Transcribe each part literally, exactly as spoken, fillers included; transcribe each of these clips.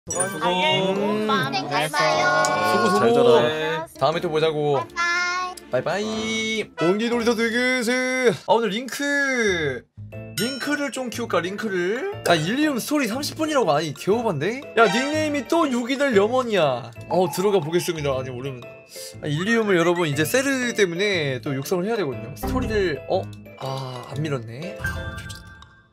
수고. 음, 잘 봐요. 수고 잘 수고. 자라. 다음에 또 보자고. 바이바이. 바이바이. 옹기놀이터 되게스. 아 오늘 링크 링크를 좀 키울까 링크를. 아 일리움 스토리 삼십 분이라고 아니 개오반데? 야 닉네임이 또 유기들 염원이야. 어 들어가 보겠습니다. 아니 모르면 아, 일리움을 여러분 이제 세르 때문에 또 육성을 해야 되거든요. 스토리를 어? 아 안 밀었네. 아 좋겠다.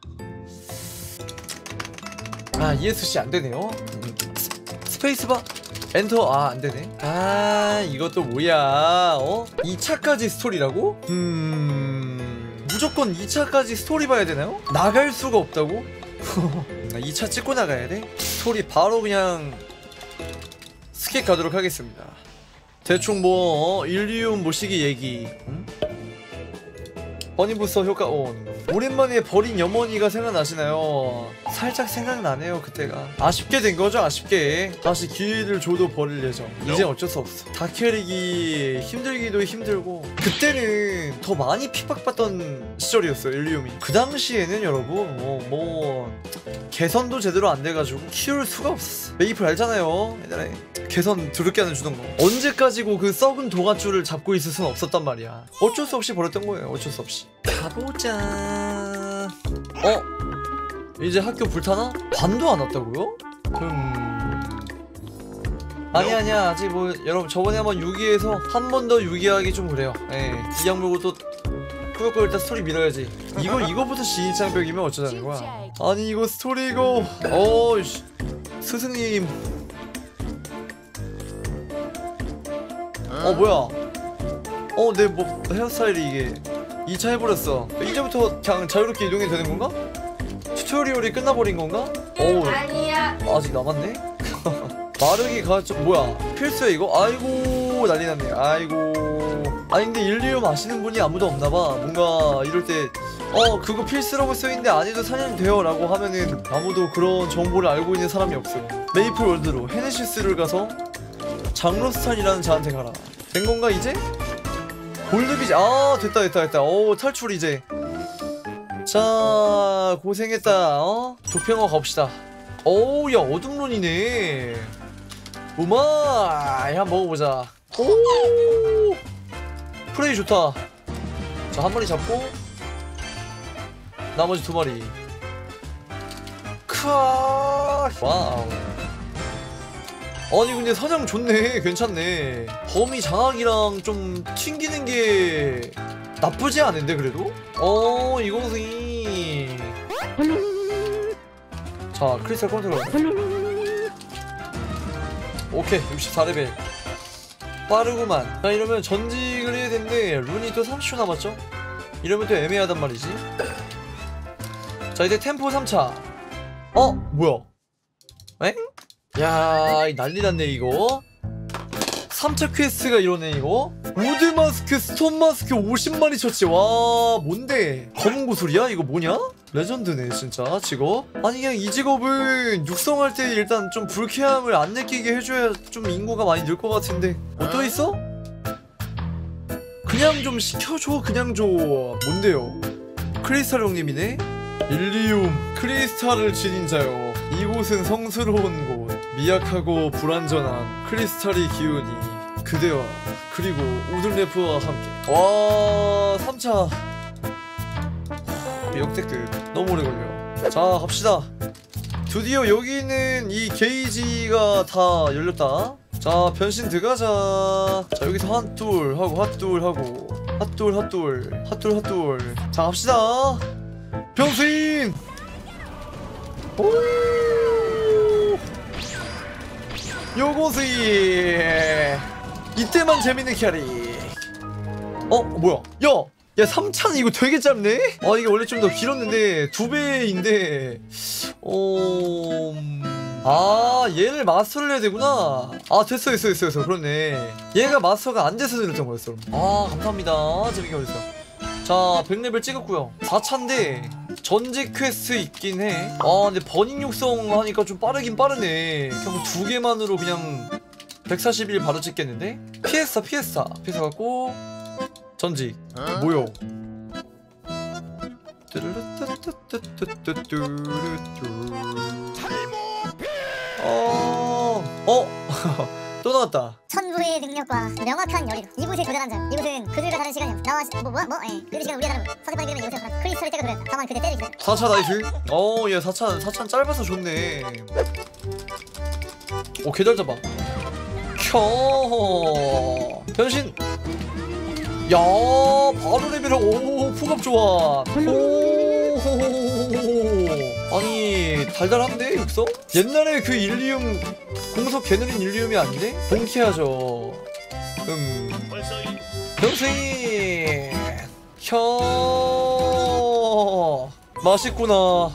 아 이에스씨 안 되네요. 음. 스, 스페이스바 엔터. 아 안되네. 아 이것도 뭐야. 어? 이 차까지 스토리라고? 음... 무조건 이 차까지 스토리 봐야 되나요? 나갈 수가 없다고? 이 차 찍고 나가야 돼? 스토리 바로 그냥 스킵 가도록 하겠습니다. 대충 뭐 어? 일리움 모시기 얘기. 응? 버니부스터 효과 온. 오랜만에 버린 염원이가 생각나시나요? 살짝 생각나네요 그때가. 아쉽게 된거죠. 아쉽게 다시 기회를 줘도 버릴 예정. 이제 어쩔 수 없어. 다캐릭이 힘들기도 힘들고 그때는 더 많이 핍박받던 시절이었어요 일리움이. 그 당시에는 여러분 뭐, 뭐 개선도 제대로 안 돼가지고 키울 수가 없었어. 메이플 알잖아요. 옛날에 개선 드럽게 하는 주던 거. 언제까지고 그 썩은 도가줄을 잡고 있을 수는 없었단 말이야. 어쩔 수 없이 버렸던 거예요. 어쩔 수 없이. 가보자. 어? 이제 학교 불타나? 반도 안 왔다고요? 음... 아니 아니야 아직 뭐 여러분 저번에 한번 유기해서 한 번 더 유기하기 좀 그래요. 예. 이 약물고 또 꾸역꾸역 일단 스토리 밀어야지. 이거 이거부터 진입장벽이면 어쩌자는 거야. 아니 이거 스토리 이거 어이씨 스승님. 어 뭐야. 어 내 뭐 헤어스타일이 이게 이 차 해버렸어. 이제부터 그냥 자유롭게 이동이 되는 건가? 튜토리얼이 끝나버린 건가? 어우 아니야. 아직 남았네? 마르기 가좀 뭐야 필수야 이거? 아이고 난리 났네. 아이고 아니 근데 일리움 아시는 분이 아무도 없나봐. 뭔가 이럴 때 어 그거 필수라고 써있는데 안 해도 사냥 돼요 라고 하면은 아무도 그런 정보를 알고 있는 사람이 없어요. 메이플 월드로 헤네시스를 가서 장로스탄이라는 자한테 가라. 된 건가 이제? 골드비지. 아 됐다 됐다 됐다. 오 탈출 이제. 자 고생했다. 어? 조평어 갑시다. 오우 야 어둠론이네. 우마 한번 먹어보자. 오 프레이 좋다. 자 한 마리 잡고 나머지 두 마리. 크아 와우. 아니 근데 사냥 좋네. 괜찮네. 범위 장악이랑 좀 튕기는 게 나쁘지 않은데 그래도? 어 이것이. 자 크리스탈 컨트롤. 오케이 육십사 레벨 빠르구만. 자 이러면 전직을 해야 되는데 룬이 또 삼십 초 남았죠? 이러면 또 애매하단 말이지. 자 이제 템포 삼 차. 어? 뭐야? 엥? 야 난리 났네 이거. 삼 차 퀘스트가 이러네 이거. 우드 마스크 스톤 마스크 오십 마리 쳤지. 와 뭔데 검은 구슬이야 이거 뭐냐? 레전드네 진짜 직업. 아니 그냥 이 직업은 육성할 때 일단 좀 불쾌함을 안 느끼게 해줘야 좀 인구가 많이 늘 것 같은데 뭐 또 있어? 그냥 좀 시켜줘 그냥 줘. 뭔데요? 크리스탈 형님이네? 일리움 크리스탈을 지닌 자여 이곳은 성스러운 곳. 미약하고 불완전한 크리스탈이 기운이 그대와 그리고 우들레프와 함께. 와 삼 차 역대급 너무 오래 걸려. 자 갑시다. 드디어 여기는 이 게이지가 다 열렸다. 자 변신 들어가자. 자 여기서 핫둘 하고 핫둘 하고 핫둘 핫둘 핫둘 핫둘. 자 갑시다. 변신. 오 요것이 이때만 재밌는 캐릭. 어? 뭐야? 야! 야 삼 차는 이거 되게 짧네? 아 이게 원래 좀 더 길었는데 두 배인데 어... 아 얘를 마스터를 해야 되구나. 아 됐어 됐어 됐어 됐어. 그렇네. 얘가 마스터가 안 돼서 늘었던 거였어. 아 감사합니다. 재밌게 보셨어요. 자 백 레벨 찍었고요. 사 차인데 전직 퀘스트 있긴 해. 아 근데 버닝 육성 하니까 좀 빠르긴 빠르네. 그냥 두 개만으로 그냥 백사십 일 바로 찍겠는데? 피에스타 피에스타 피에스타 갖고 전직 뭐요? 어... 어? 또 나왔다. 천부의 능력과 명확한 열의로 이곳에 도달한 자 이곳은 그들과 다른 시간이요 나와 시... 뭐 뭐야 뭐 예. 그들 시간 우리가 다른 것 서재방에 이르면 이곳에 오거나 크리스탈의 때가 도래했다 다만 그대 때를 기다려 사 차 나이스. 어, 얘 사 찬, 사 찬 짧아서 좋네. 오, 개잘 잡아. 켜. 변신. 야, 바로 레벨. 오, 푸갑 좋아. 오, 아니, 달달한데, 육성? 옛날에 그 일리움, 공석 개느린 일리움이 아닌데? 본캐하죠. 음. 변신. 켜. 맛있구나.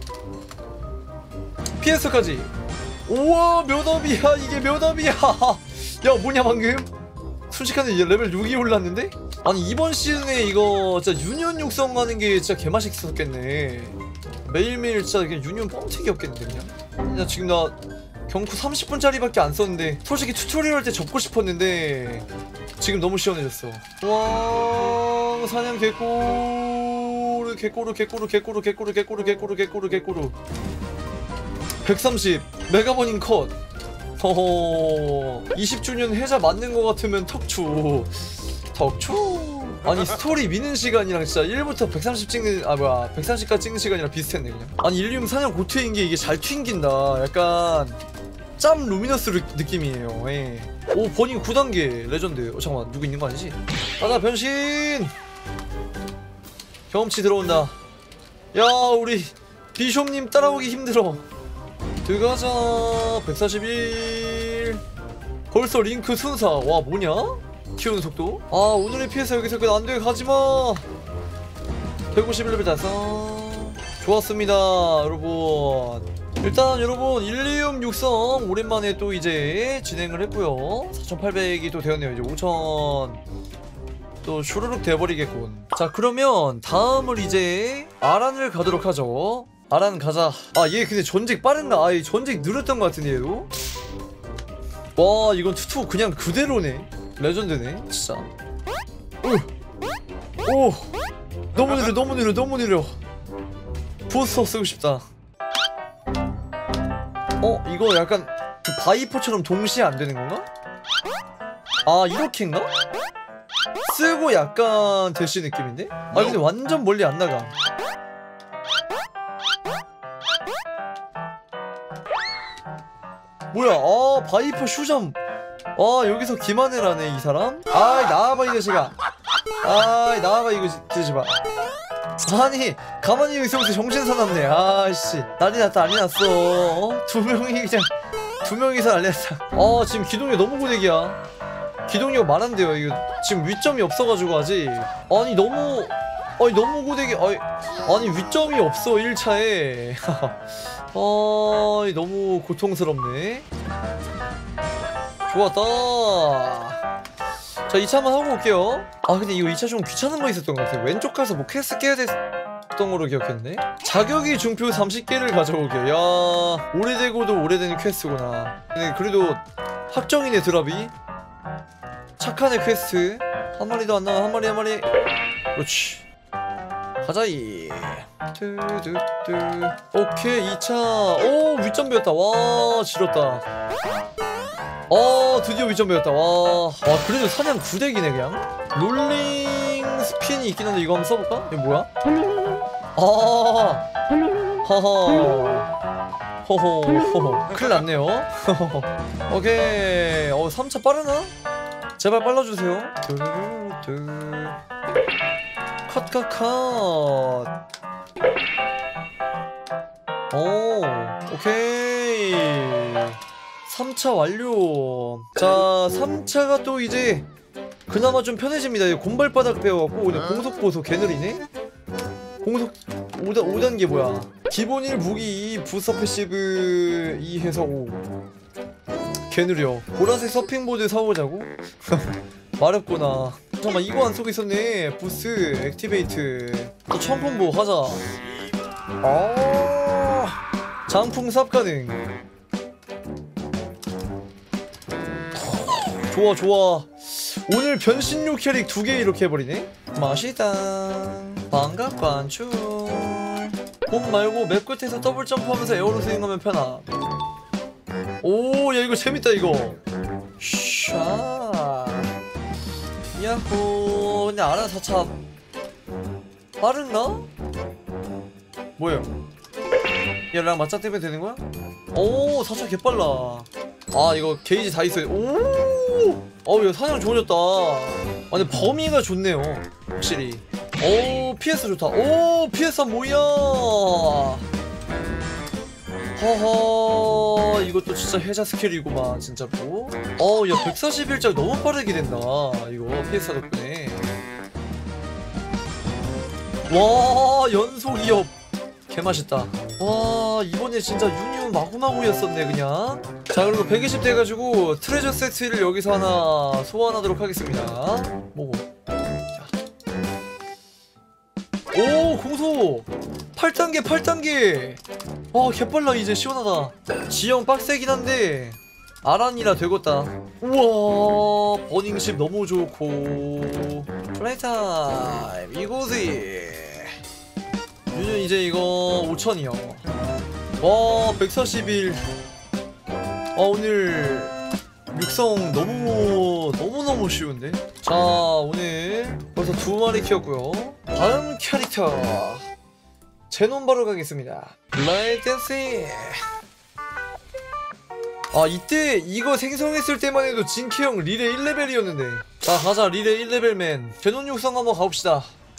피에스까지. 우와, 몇 업이야. 이게 몇 업이야. 야, 뭐냐 방금? 순식간에 이제 레벨 육이 올랐는데? 아니 이번 시즌에 이거 진짜 유니온 육성 가는 게 진짜 개맛있었겠네. 매일매일 진짜 그냥 유니온 뻥튀기 없겠는데 그냥? 야, 지금 나 경쿠 삼십 분짜리밖에 안 썼는데 솔직히 튜토리얼 할 때 접고 싶었는데 지금 너무 시원해졌어. 와, 사냥 개꼬르 개꼬르 개꼬르 개꼬르 개꼬르 개꼬르 개꼬르 개꼬르 개꼬르 백삼십 메가버닝 컷. 허허. 이십 주년 해자 맞는 거 같으면 턱추 턱추. 아니 스토리 미는 시간이랑 진짜 일부터 백삼십 찍는 아 뭐야 백삼십까지 찍는 시간이랑 비슷했네 그냥. 아니 일리움 사냥 고트인 게 이게 잘 튕긴다. 약간 짬 루미너스 느낌이에요. 예. 오, 버닝 구 단계 레전드. 어 잠깐만, 누구 있는 거 아니지? 가자 변신. 경험치 들어온다. 야, 우리 비숍님 따라오기 힘들어. 들어가자. 백사십일. 벌써 링크 순사. 와, 뭐냐? 키우는 속도. 아, 오늘의 피에스 여기서 끝. 안돼, 가지마. 백오십일 레벨 달성. 좋았습니다 여러분. 일단 여러분 일리움 육성 오랜만에 또 이제 진행을 했고요. 사천팔백이 또 되었네요. 이제 오천 또 슈르륵 돼버리겠군. 자, 그러면 다음을 이제 아란을 가도록 하죠. 아란 가자. 아, 얘 근데 전직 빠른가? 아, 얘 전직 느렸던 것 같은데 얘도? 와, 이건 투투 그냥 그대로네. 레전드네 진짜. 오, 오, 너무 느려 너무 느려 너무 느려. 부스터 쓰고 싶다. 어? 이거 약간 그 바이퍼처럼 동시에 안 되는 건가? 아, 이렇게인가? 쓰고 약간 대시 느낌인데? 아, 근데 완전 멀리 안 나가. 뭐야? 아, 바이퍼 슈점. 아, 여기서 기만해라네 이 사람? 아이, 나와봐 이 자식아. 아이, 나와봐 이거 자식아. 아니, 가만히 있으면서 정신 사납네. 아씨, 난리 났다, 난리 났어. 어? 두 명이 그냥 두 명이서 난리 났다. 아, 지금 기동력 너무 고데기야. 기동력 말한대요. 이거 지금 위점이 없어가지고 아직. 아니 너무, 아니 너무 고데기. 아니, 아니 위점이 없어 일 차에. 아, 너무 고통스럽네. 좋았다. 자, 이 차 한번 하고 올게요. 아, 근데 이거 이 차 좀 귀찮은 거 있었던 것 같아요. 왼쪽 가서 뭐 퀘스트 깨야 됐던 거로 기억했네. 자격이 중표 삼십 개를 가져오게. 야, 오래되고도 오래된 퀘스트구나. 근데 그래도 확정이네. 드랍이 착하네. 퀘스트 한 마리도 안 나와. 한 마리 한 마리. 그렇지, 가자이. 뚜뚜뚜. 오케이, 이 차. 오, 위점 배웠다. 와, 지렸다. 어, 드디어 위점 배웠다. 와, 아, 그래도 사냥 구덱이네 그냥. 롤링 스핀이 있긴 한데 이거 한번 써볼까? 이거 뭐야? 아, 하하. 호호, 호호. 큰일 났네요. 오케이. 어, 삼 차 빠르나? 제발 빨라주세요. 뚜루루뚜. 컷, 컷, 컷. 오, 오케이. 삼 차 완료. 자, 삼 차가 또 이제 그나마 좀 편해집니다. 곰발바닥 배워갖고 오늘 공속보소 개느리네. 공속 오 단계 뭐야? 기본 일 무기 부서 패시브 이 해서 오. 개느려. 보라색 서핑보드 사오자고? 마렵구나. 잠깐만, 이거 안 쓰고 있었네. 부스 액티베이트. 또 청풍보 하자. 아, 장풍 삽 가능. 좋아 좋아. 오늘 변신류 캐릭 두 개 이렇게 해버리네. 맛있다. 반갑 관출. 봄 말고 맵 끝에서 더블 점프하면서 에어로 스윙하면 편함. 오, 야 이거 재밌다 이거. 샤. 야호. 근데 아라 사 차 빠른가? 뭐야? 얘랑 맞짱 때문에 되는 거야? 오, 사 차 개빨라. 아, 이거 게이지 다 있어요. 오! 어우, 야, 사냥 좋아졌다. 아, 근데 범위가 좋네요. 확실히. 오, 피에스 좋다. 오, 피에스 뭐야? 허허, 이것도 진짜 해자 스킬이구만, 진짜로. 어우, 야, 백사십일 짝 너무 빠르게 된다. 이거, 피에스 덕분에. 와, 연속 이업. 개맛있다. 와, 이번에 진짜 유니온 마구마구였었네 그냥. 자, 그리고 백이십 돼가지고 트레저 세트를 여기서 하나 소환하도록 하겠습니다. 뭐고? 오, 공소! 팔 단계 팔 단계! 와, 개빨라. 이제 시원하다. 지형 빡세긴 한데 아란이라 되겠다. 우와, 버닝십 너무 좋고. 플레이타임 이거지. 유년 이제 이거 오천이요. 와, 백사십일. 아, 오늘 육성 너무 너무너무 쉬운데. 자, 오늘 벌써 두 마리 키웠고요. 다음 캐릭터 제논 바로 가겠습니다. 라이댄스. 아, 이때 이거 생성했을 때만 해도 진키형 리레 일 레벨이었는데. 자, 가자. 리레 일 레벨맨 제논 육성 한번 가봅시다.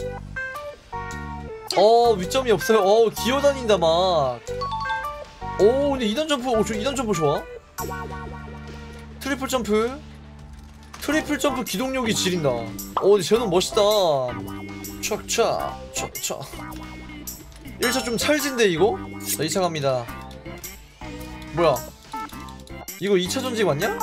어, 위점이 없어요. 어, 기어다닌다 막. 오, 근데 이단 점프. 오, 저 이단 점프 좋아. 트리플 점프. 트리플 점프 기동력이 지린다. 어, 근데 쟤는 멋있다. 촥촥 촥촥. 일 차 좀 찰진데 이거? 자, 이 차 갑니다. 뭐야, 이거 이 차 전직 맞냐?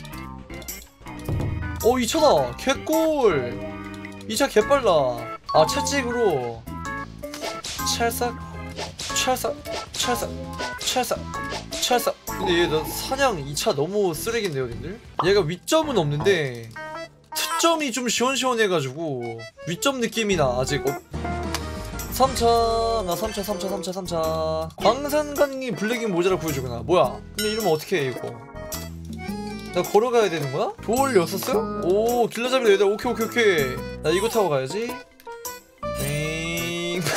어, 이 차다. 개꿀. 이 차 개빨라. 아, 채찍으로 찰싹 찰싹 찰싹 찰싹 찰싹. 근데 얘 너 사냥 이 차 너무 쓰레기인데요 님들? 얘가 위점은 없는데 특점이 좀 시원시원해가지고 위점 느낌이 나. 아직 어... 삼 차. 나 삼 차 삼 차 삼 차 삼 차. 광산강이 블랙인 모자라 구해주구나. 뭐야, 근데 이러면 어떻게 해 이거? 나 걸어가야 되는 거야? 돌 여섯어? 오, 길라잡이다 얘들. 오케이 오케이 오케이. 나 이거 타고 가야지. 잉.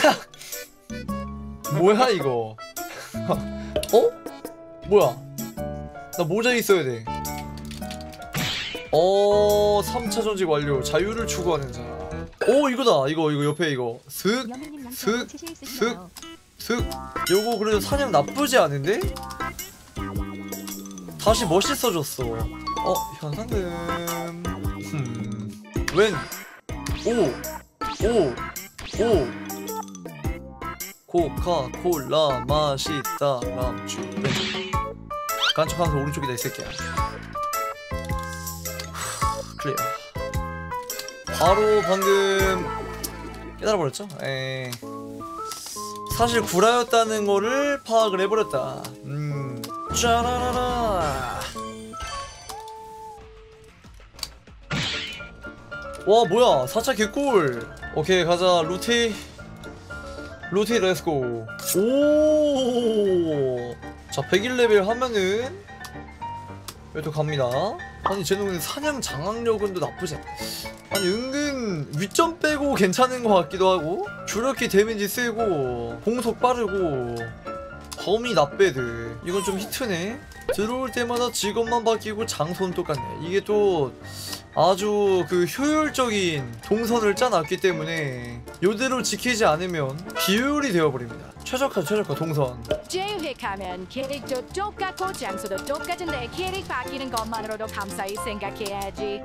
뭐야 이거? 어? 뭐야? 나 모자 있어야 돼. 어, 삼 차 전직 완료. 자유를 추구하는 자. 오, 이거다. 이거 이거 옆에 이거 슥 슥 슥 슥. 요거 그래도 사냥 나쁘지 않은데? 다시 멋있어졌어. 어, 현상금. 음. 웬? 오, 오, 오. 코카콜라 맛있다 람주네. 간척하면서 오른쪽이다 이 새끼야. 클리어. 바로 방금 깨달아버렸죠? 에이. 사실 구라였다는 거를 파악을 해버렸다. 음. 짜라라라. 와, 뭐야, 사 차 개꿀. 오케이, 가자. 루티 루티 렛츠고. 오, 자, 백일 레벨 하면은 여기도 갑니다. 아니, 쟤는 근데 사냥 장악력은도 나쁘지 않아. 아니, 은근 위점 빼고 괜찮은 것 같기도 하고, 주력기 데미지 세고 공속 빠르고 범위 나빼드. 이건 좀 히트네. 들어올 때마다 직업만 바뀌고 장소는 똑같네. 이게 또 아주 그 효율적인 동선을 짜놨기 때문에 요대로 지키지 않으면 비효율이 되어버립니다. 최적화 최적화 동선. 제휴하면 캐릭도 똑같고 장소도 똑같은데 캐릭 바뀌는 것만으로도 감사히 생각해야지.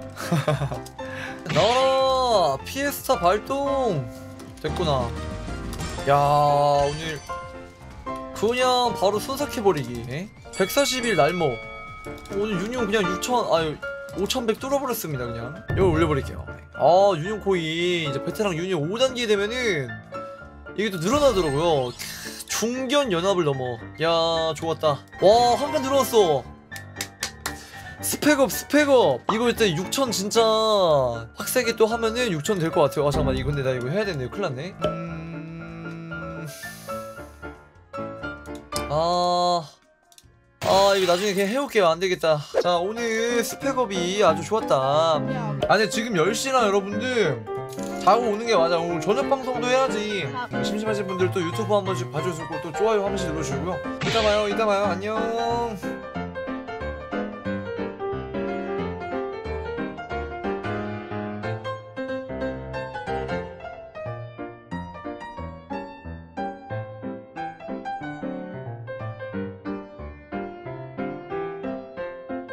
나와라, 피에스타 발동. 됐구나. 야, 오늘 그냥 바로 순삭해버리기. 백사십일 날먹. 오늘 유니온 그냥 육천, 아유 오천백 뚫어버렸습니다. 그냥 이걸 올려버릴게요. 아, 유니온 코인 이제 베테랑 유니온 오 단계 되면은 이게 또 늘어나더라고요. 중견 연합을 넘어. 야, 좋았다. 와, 한 칸 늘어났어. 스펙업 스펙업. 이거 일단 육천 진짜 빡세게 또 하면은 육천 될 것 같아요. 아, 잠깐만, 이거 근데 나 이거 해야 되네. 큰일 났네. 음... 아... 아, 아 이거 나중에 그냥 해올게요. 안되겠다. 자 오늘 스펙업이 아주 좋았다. 아니 지금 열 시나 여러분들 자고 오는 게 맞아. 오늘 저녁 방송도 해야지. 심심하신 분들 또 유튜브 한 번씩 봐주시고 또 좋아요 한 번씩 눌러주시고요. 이따 봐요 이따 봐요 안녕.